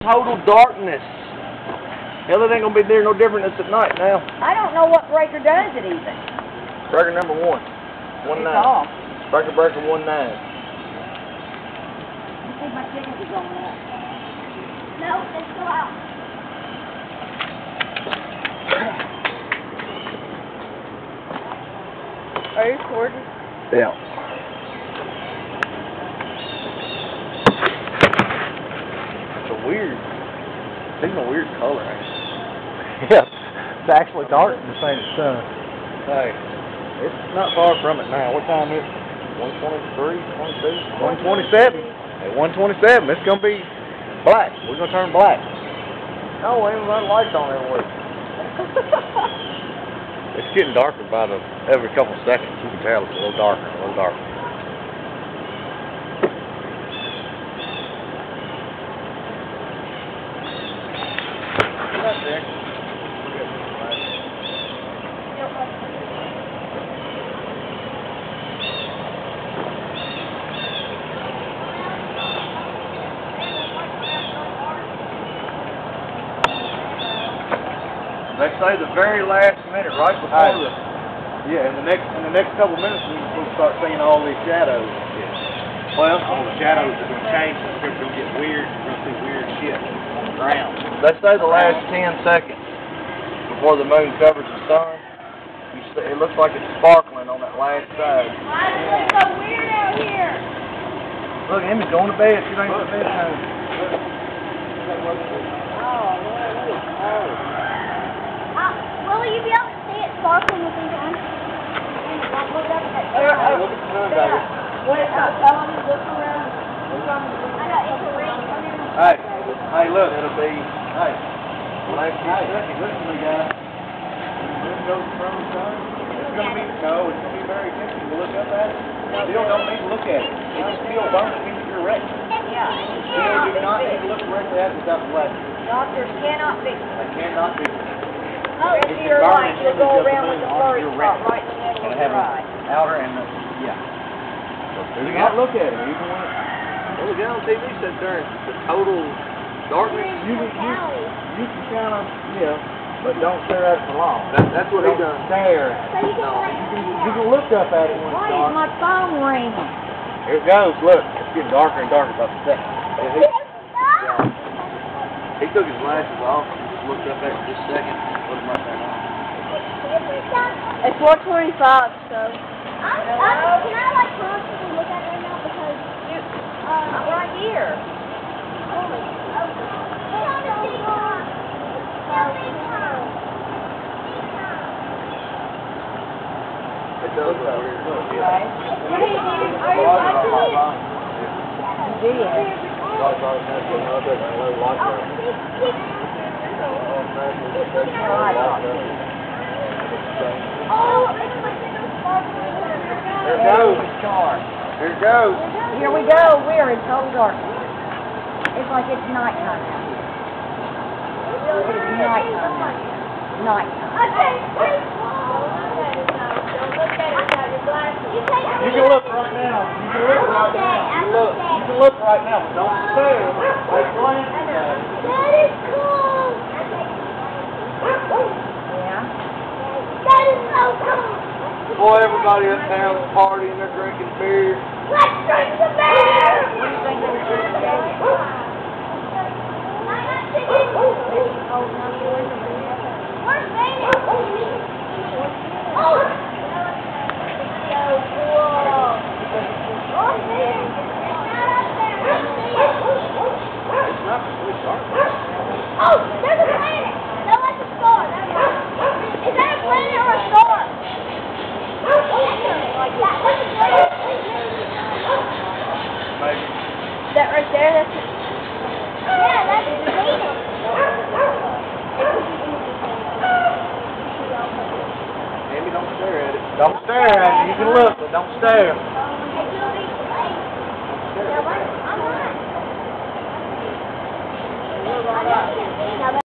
total darkness. Hell, it ain't gonna be there no different than it's at night now. I don't know what breaker does it even. Breaker number 1. 1-9. Off. Breaker 1-9. I think my chickens are going up. No, let's go out. Are you recording? Yeah. It's a weird color, ain't it? Yeah, it's actually dark in the same sun. Hey, it's not far from it now. What time is it? 1:23, 22? 1:27. At 1:27, it's gonna be black. We're gonna turn black. Oh, we ain't run lights on everywhere. It's getting darker about every couple seconds. You can tell it's a little darker, a little darker. That's it. They say the very last minute, right before in the next couple minutes, we'll start seeing all these shadows. Yeah. Well, all the shadows are going to change. It's going to get weird. We're going to see weird shit on the ground. They say the last 10 seconds before the moon covers the sun, it looks like it's sparkling on that last side. Why does it look so weird out here? Look, Emmy's going to bed. She ain't going to bed time. Will you be able to see it sparkling with these on? Look up at that. Look at the sun, baby. Wait, tell them to look around. I know, it's a ring. Hey, look, it'll be, last few seconds, listen to me, guys. When the moon goes in front of the sun, it's going to be very tempting to look up at it. Still don't need to look at it. It just still burns me with your retina. Yeah. Still do not need to look directly at it without the glasses. Doctors cannot fix it. They cannot do it. Oh, if you're right, you'll go around with the blurry spot right in the middle of your eye. Outer and do not look at it. Even when the guy on TV said during the total darkness, you can kind of, but don't stare at it for long. That's what he does. Stare. You can look up at it when it's dark. Why is my phone ringing? Here it goes. Look, it's getting darker and darker by the second. He took his glasses off and just looked up at it just a second. Put them right back on. It's 4:25, so. Can I like constantly look at it right now because I'm right here. It does look weird. Look, What are you doing? Are you watching it? There it goes. Here it goes. Here we go. We're in total darkness. It's like it's nighttime out here. It's nighttime out here. Nighttime. You can look right now. You can look right now, but don't stare. Like glances at it. that is cool. Yeah. That is so cool. Boy, everybody in town is partying. They're drinking beer. Let's drink the beer. What do you think they were doing today? Where's Venus? Oh! So cool. Oh, Venus. It's not up there. It's not really dark. Oh, there's a planet. No, that's a star. Is that a planet or a star? That's a planet. Maybe. That right there, that's Yeah, that's Venus. Amy, don't stare at it. Don't stare at it. You can look, but don't stare. I'm on.